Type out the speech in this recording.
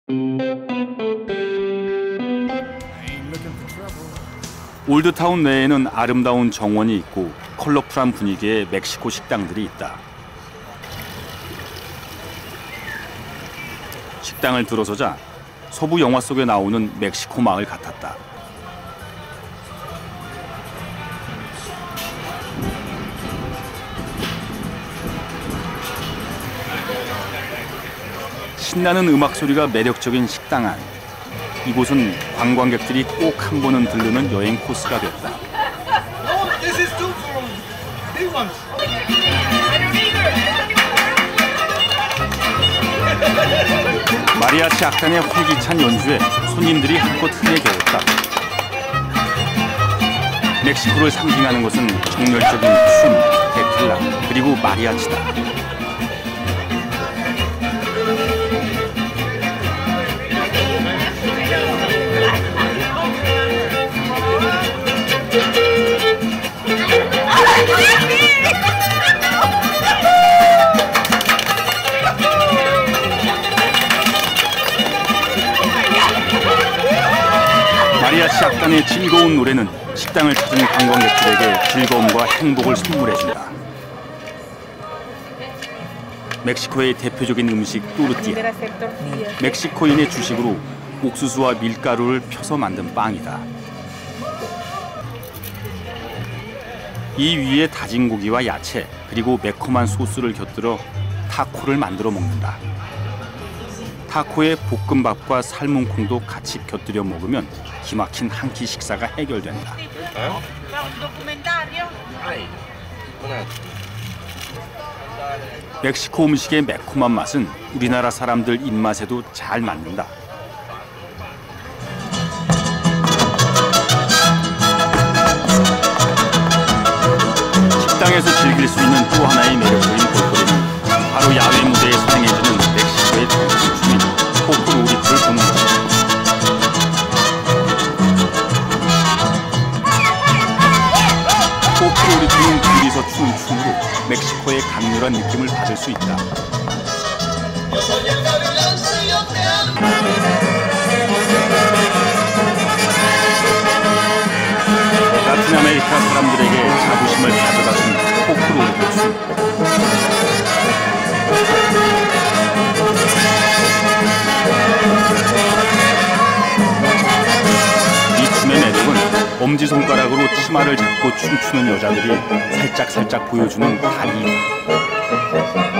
올드타운 내에는 아름다운 정원이 있고 컬러풀한 분위기의 멕시코 식당들이 있다. 식당을 들어서자 서부 영화 속에 나오는 멕시코 마을 같았다. 신나는 음악 소리가 매력적인 식당 안. 이곳은 관광객들이 꼭 한 번은 들르는 여행 코스가 됐다. 마리아치 악단의 활기찬 연주에 손님들이 한껏 흥에 겨웠다. 멕시코를 상징하는 것은 정열적인 춤, 데킬라, 그리고 마리아치다. 마리아치 악단의 즐거운 노래는 식당을 찾은 관광객들에게 즐거움과 행복을 선물해준다. 멕시코의 대표적인 음식 또르띠아. 멕시코인의 주식으로 옥수수와 밀가루를 펴서 만든 빵이다. 이 위에 다진 고기와 야채 그리고 매콤한 소스를 곁들여 타코를 만들어 먹는다. 타코에 볶음밥과 삶은 콩도 같이 곁들여 먹으면 기막힌 한 끼 식사가 해결된다. 멕시코 음식의 매콤한 맛은 우리나라 사람들 입맛에도 잘 맞는다. 식당에서 즐길 수 있는 또 하나의 매력적인 볼거리는 바로 야외 무대에서 행해지는 멕시코의 전통 춤인 포크로리트를 보는 것이다. 포크로리트는 둘이서 추는 춤으로 멕시코의 강렬한 느낌을 받을 수 있다. 라틴 아메리카 사람들에게 자부심을 가져다준 포크로리트 춤. 이 춤의 매력은 엄지손가락으로 치마를 잡고 춤추는 여자들이 살짝살짝 보여주는 다리다.